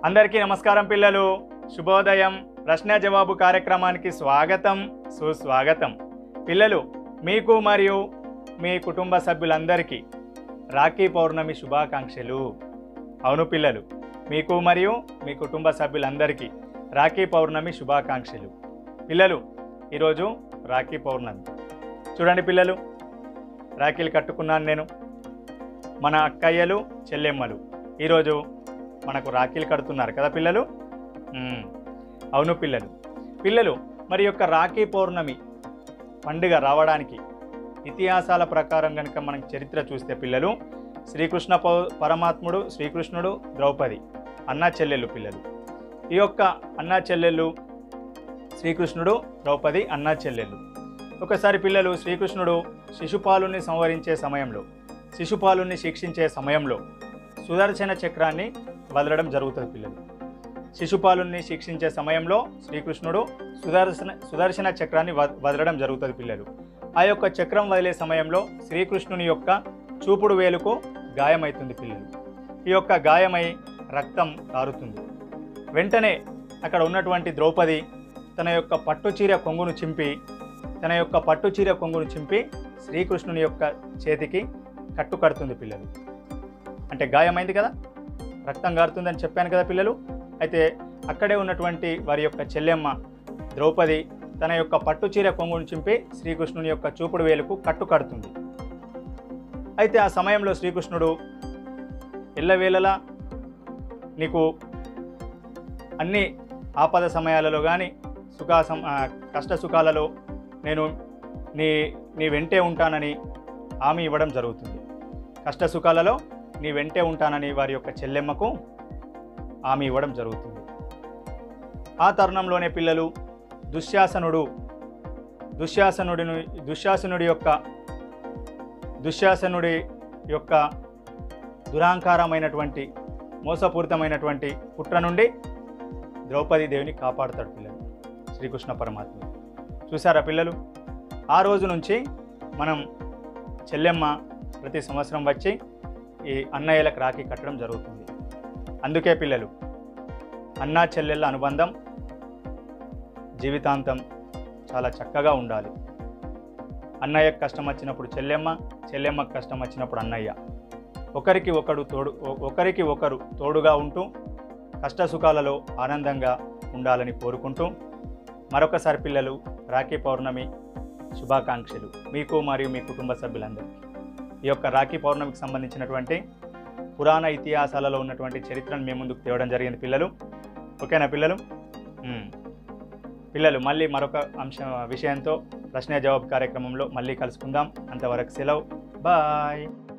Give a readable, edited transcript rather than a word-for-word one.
అందరికీ నమస్కారం పిల్లలు. శుభోదయం. ప్రశ్న జవాబు కార్యక్రమానికి స్వాగతం, సుస్వాగతం. పిల్లలు, మీకు మరియు మీ కుటుంబ సభ్యులందరికీ రాఖీ పౌర్ణమి శుభాకాంక్షలు. అవును పిల్లలు, మీకు మరియు మీ కుటుంబ సభ్యులందరికీ రాఖీ పౌర్ణమి శుభాకాంక్షలు. పిల్లలు, ఈరోజు రాఖీ పౌర్ణమి. చూడండి పిల్లలు, రాఖీలు కట్టుకున్నాను నేను. మన అక్కయ్యలు చెల్లెమ్మలు ఈరోజు మనకు రాఖీలు కడుతున్నారు కదా పిల్లలు. అవును పిల్లలు మరి యొక్క రాఖీ పౌర్ణమి పండుగ రావడానికి ఇతిహాసాల ప్రకారం కనుక మనం చరిత్ర చూస్తే పిల్లలు, శ్రీకృష్ణ పరమాత్ముడు, శ్రీకృష్ణుడు, ద్రౌపది అన్నా చెల్లెళ్ళు పిల్లలు. ఈ యొక్క అన్నా చెల్లెళ్ళు శ్రీకృష్ణుడు, ద్రౌపది అన్నా చెల్లెళ్ళు. ఒకసారి పిల్లలు, శ్రీకృష్ణుడు శిశుపాలుని సంహరించే సమయంలో, శిశుపాలుని శిక్షించే సమయంలో సుదర్శన చక్రాన్ని వదలడం జరుగుతుంది పిల్లలు. శిశుపాలుని శిక్షించే సమయంలో శ్రీకృష్ణుడు సుదర్శన చక్రాన్ని వదలడం జరుగుతుంది పిల్లలు. ఆ యొక్క చక్రం వదిలే సమయంలో శ్రీకృష్ణుని యొక్క చూపుడు వేలుకు గాయమవుతుంది పిల్లలు. ఈ యొక్క గాయమై రక్తం కారుతుంది. వెంటనే అక్కడ ఉన్నటువంటి ద్రౌపది తన యొక్క పట్టుచీర కొంగును చింపి శ్రీకృష్ణుని యొక్క చేతికి కట్టు కడుతుంది పిల్లలు. అంటే గాయమైంది కదా, రక్తం గారుతుందని చెప్పాను కదా పిల్లలు. అయితే అక్కడే ఉన్నటువంటి వారి యొక్క చెల్లెమ్మ ద్రౌపది తన యొక్క పట్టుచీర కొంగును చింపి శ్రీకృష్ణుని యొక్క చూపుడు వేలుకు కట్టు కడుతుంది. అయితే ఆ సమయంలో శ్రీకృష్ణుడు, ఎల్లవేళలా నీకు అన్ని ఆపద సమయాలలో కానీ కష్ట సుఖాలలో నేను నీ వెంటే ఉంటానని హామీ ఇవ్వడం జరుగుతుంది. కష్ట సుఖాలలో నీ వెంటే ఉంటానని వారి యొక్క చెల్లెమ్మకు హామీ ఇవ్వడం జరుగుతుంది. ఆ తరుణంలోనే పిల్లలు, దుశ్శాసనుడి యొక్క దురాంకారమైనటువంటి మోసపూరితమైనటువంటి కుట్ర నుండి ద్రౌపది దేవిని కాపాడుతాడు పిల్లలు శ్రీకృష్ణ పరమాత్మ. చూసారా పిల్లలు, ఆ రోజు నుంచి మనం చెల్లెమ్మ ప్రతి సంవత్సరం వచ్చి ఈ అన్నయ్యలకు రాఖీ కట్టడం జరుగుతుంది. అందుకే పిల్లలు, అన్నా చెల్లెళ్ళ అనుబంధం జీవితాంతం చాలా చక్కగా ఉండాలి. అన్నయ్యకు కష్టం వచ్చినప్పుడు చెల్లెమ్మకు కష్టం వచ్చినప్పుడు అన్నయ్య, ఒకరికి ఒకరు తోడుగా ఉంటూ కష్ట సుఖాలలో ఆనందంగా ఉండాలని కోరుకుంటూ మరొకసారి పిల్లలు, రాఖీ పౌర్ణమి శుభాకాంక్షలు మీకు మరియు మీ కుటుంబ సభ్యులందరికీ. ఈ యొక్క రాఖీ పౌర్ణమికి సంబంధించినటువంటి పురాణ ఇతిహాసాలలో ఉన్నటువంటి చరిత్రను మీ ముందుకు తేవడం జరిగింది పిల్లలు. ఓకేనా పిల్లలు? పిల్లలు, మళ్ళీ మరొక విషయంతో ప్రశ్న జవాబు కార్యక్రమంలో మళ్ళీ కలుసుకుందాం. అంతవరకు సెలవు. బాయ్.